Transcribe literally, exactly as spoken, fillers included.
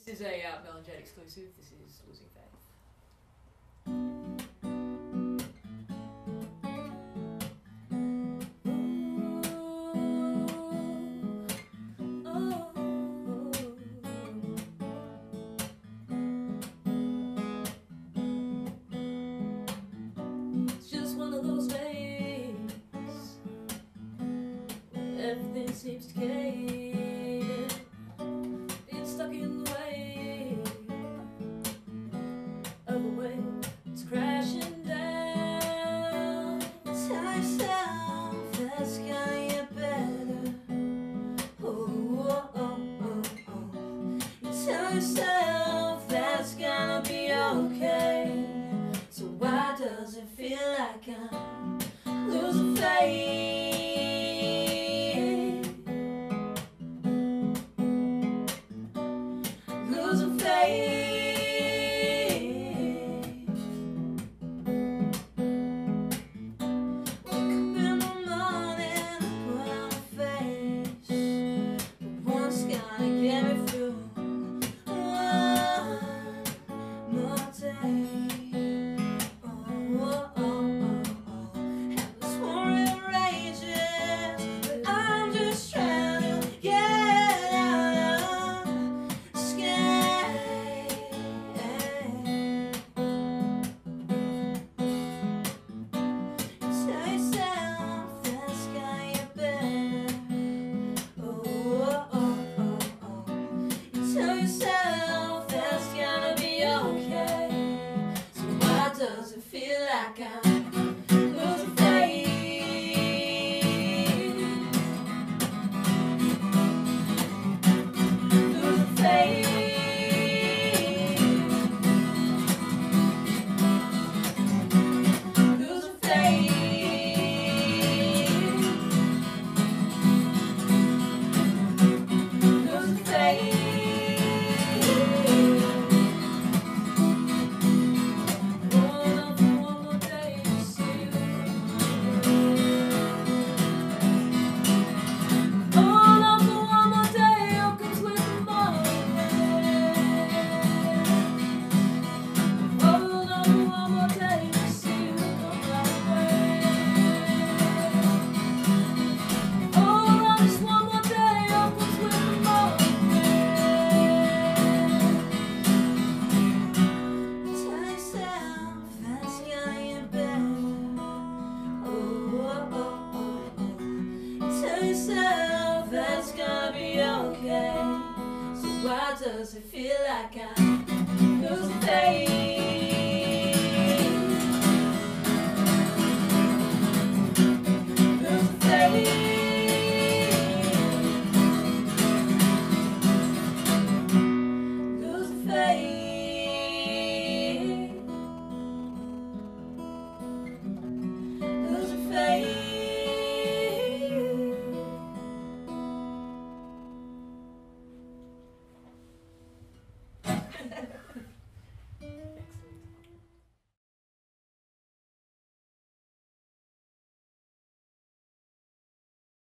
This is a uh, Mel and Jade exclusive. This is Losing Faith. It's just one of those days when everything seems to cave. It's stuck in the way of a wave. It's crashing down. Tell yourself that's gonna get better. Oh, oh, oh, oh, oh. You tell yourself that's gonna be okay. So why does it feel like I'm losing faith? Losing faith. Wake up in the morning, put on a face, but one's gonna get me through one more day. Oh, oh, oh, oh. And this war rages, but I'm just trying to get out of sky. Tell yourself that's gonna get better. Oh, oh, oh, oh. You tell yourself that's gonna be okay. So why does it feel like I'm losing faith? Losing faith. Losing faith. Losing faith. Hold on for one more day to see you. Hold on for one more day, I'll come with tomorrow. Hold on for one more day to see you come right away. Hold on just one more day, I'll come with tomorrow. Tell yourself that's gonna get better. Oh, oh, oh, oh. Tell yourself that's gonna be okay. So why does it feel like I'm losing faith?